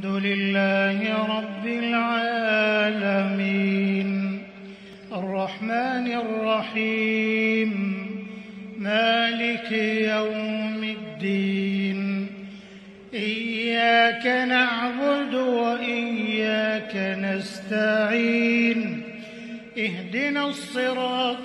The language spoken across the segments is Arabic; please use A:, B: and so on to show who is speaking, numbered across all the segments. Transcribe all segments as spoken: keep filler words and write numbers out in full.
A: الحمد لله رب العالمين الرحمن الرحيم مالك يوم الدين إياك نعبد وإياك نستعين اهدنا الصراط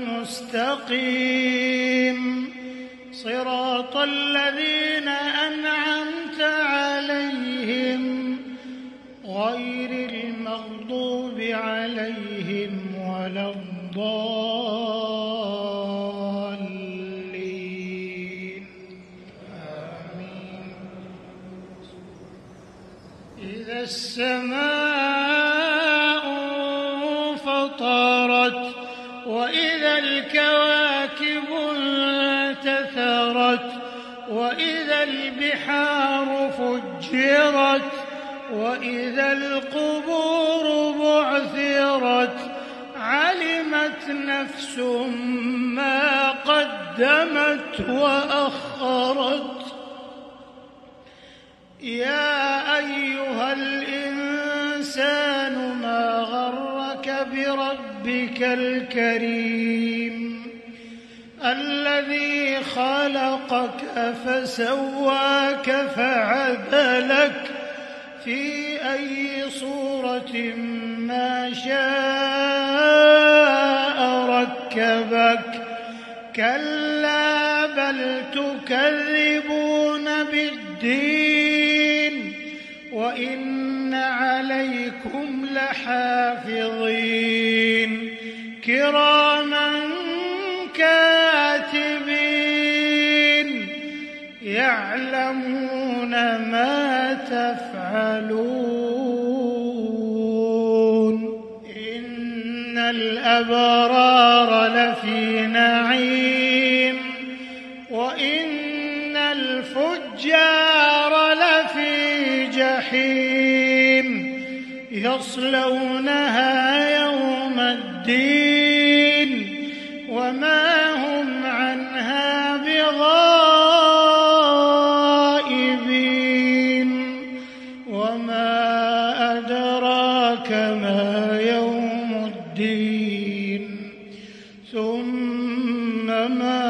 A: المستقيم صراط الذين أنعمت عليهم غير المغضوب عليهم ولا الضالين آمين. إذا السماء انفطرت وإذا الكواكب انتثرت وإذا البحار فجرت وإذا القبور بعثرت علمت نفس ما قدمت وأخرت. يا أيها الإنسان ما غرك بربك الكريم الذي خلقك فسواك فعدلك في أي صورة ما شاء ركبك. كلا بل تكذبون بالدين وإن عليكم لحافظين كراما كاتبين يعلمون ما تفعلون. إن الأبرار لفي نعيم وإن الفجار لفي جحيم يصلونها يوم الدين وما هم عنها بغائبين. وما أدراك ما يوم الدين ثم ما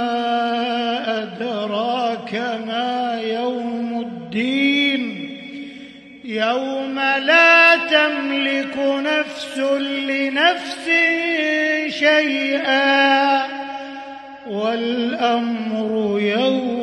A: أدراك ما يوم الدين يوم لا تملك نفس لنفس شيئا والأمر يوم